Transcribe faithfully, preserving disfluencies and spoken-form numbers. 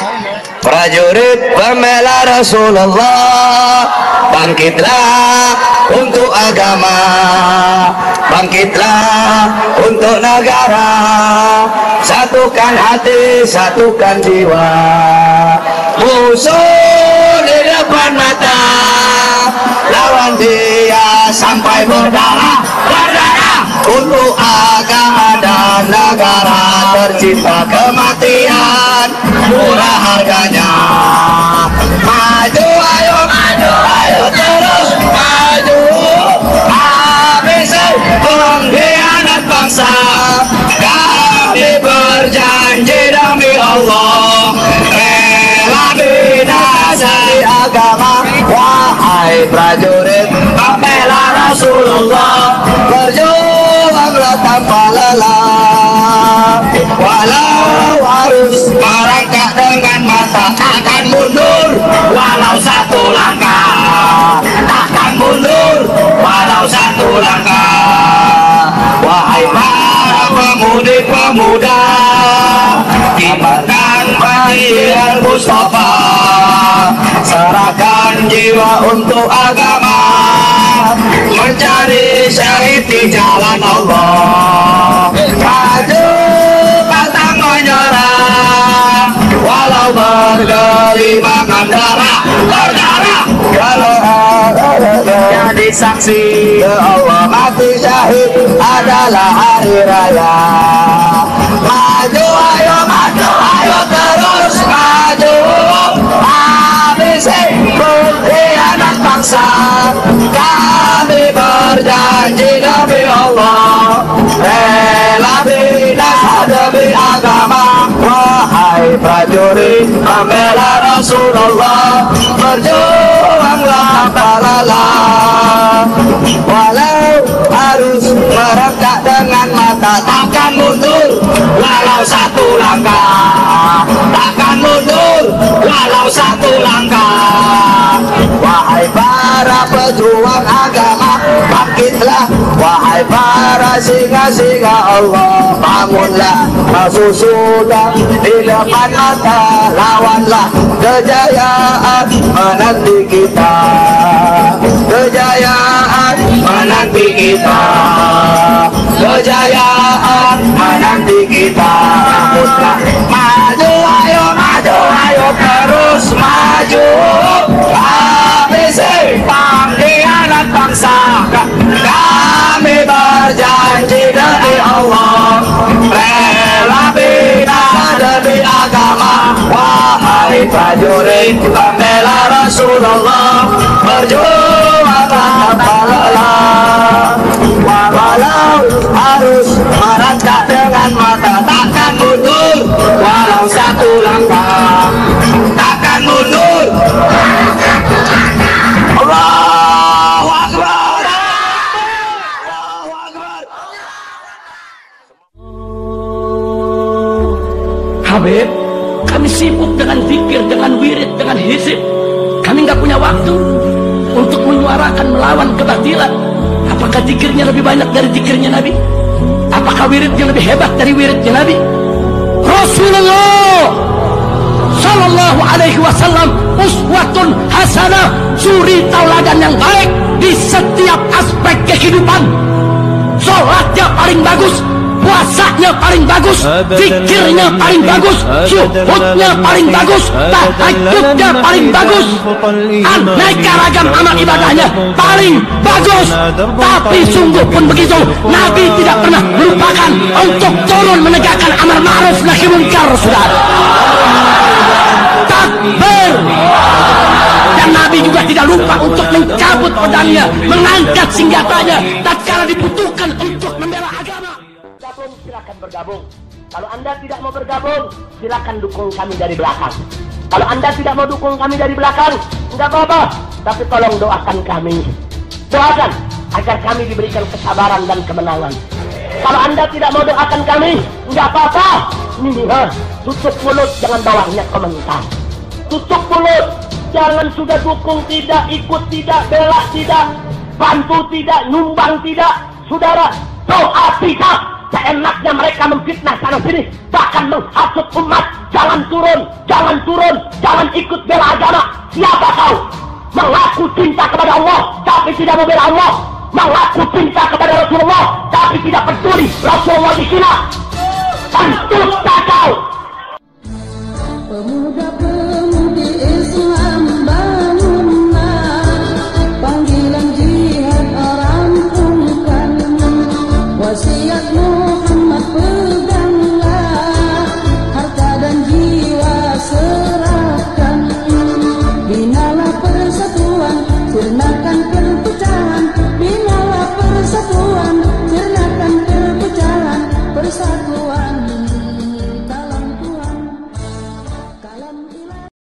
prajurit pembela Rasulullah, bangkitlah untuk agama, bangkitlah untuk negara, satukan hati, satukan jiwa, musuh di depan mata, lawan dia sampai berdarah, berdarah untuk agama dan negara, tercipta kematian murah harganya. Maju ayo, maju ayo, terus maju, habisi pengkhianat bangsa. Kami berjanji demi Allah, rela binasai agama. Wahai prajurit pembela Rasulullah, berjuanglah tanpa lelah, walau harus merangkak dengan mata, takkan mundur walau satu langkah, takkan mundur walau satu langkah. Wahai para pemudi-pemuda, kibarkan bendera Mustafa, serahkan jiwa untuk agama, mencari syahid di jalan Allah. Maju pantang menyerah, walau bergelimangan darah, berdarah, kalau jadi saksi Allah, mati syahid adalah hari raya. Maju ayo, maju ayo, terus maju, habisi pengkhianat bangsa. Kami berjanji demi Allah, rela binasa demi agama. Wahai prajurit pembela Rasulullah, berjuanglah tanpa lelah, walau harus merangkak dengan mata, takkan mundur walau satu langkah, takkan mundur walau satu langkah. Wahai para pejuang agama, bangkitlah. Wahai para singa-singa Allah, bangunlah. Musuh sudah di depan mata, lawanlah. Kejayaan menanti kita, kejayaan menanti kita, kejayaan menanti kita. Bangunlah, maju ayo, maju ayo, terus maju, habisi pengkhianat bangsa. Kami berjanji demi Allah, rela binasa demi agama. Wahai prajurit pembela Rasulullah, berjuanglah tanpa lelah, walau harus merangkak dengan mata, takkan mundur walau satu langkah, takkan mundur. Allahu Akbar, Allahu Akbar. Habib, kami sibuk dengan zikir, dengan wirid, dengan hizib. Kami nggak punya waktu untuk menyuarakan melawan kebatilan. Apakah zikirnya lebih banyak dari zikirnya Nabi? Apakah wiridnya lebih hebat dari wiridnya Nabi? Rasulullah Sallallahu Alaihi Wasallam uswatun hasanah, suri tauladan yang baik di setiap aspek kehidupan. Sholatnya paling bagus, puasanya paling bagus, zikirnya paling bagus, syuhudnya paling bagus, tahajudnya paling bagus, aneka ragam amal ibadahnya paling bagus. Tapi sungguh pun begitu, Nabi tidak pernah melupakan untuk turun menegakkan amar ma'ruf nahi munkar, saudara. Takbir. Dan Nabi juga tidak lupa untuk mencabut pedangnya, mengangkat senjatanya tatkala dibutuhkan untuk membela agama. Bergabung, silakan bergabung. Kalau Anda tidak mau bergabung, silakan dukung kami dari belakang. Kalau Anda tidak mau dukung kami dari belakang, enggak apa-apa, tapi tolong doakan kami. Doakan agar kami diberikan kesabaran dan kemenangan. Kalau Anda tidak mau doakan kami, enggak apa-apa. Nih, ha, tutup mulut, jangan bawahnya komentar. Tutup mulut, jangan sudah dukung tidak, ikut tidak, bela tidak, bantu tidak, nyumbang tidak. Saudara, doa tidak. Seenaknya mereka memfitnah sana sini, bahkan menghasut umat. Jangan turun. jangan turun, jangan ikut bela agama. Siapa kau? Mengaku cinta kepada Allah tapi tidak membela Allah, mengaku cinta kepada Rasulullah tapi tidak peduli Rasulullah dihina. Tentulah kau. Pemuda-pemudi Islam bangunlah, panggilan jihad rampungkan, wasiat Muhammad peganglah, harta dan jiwa serahkan, binalah persatuan, sirnakan perpecahan,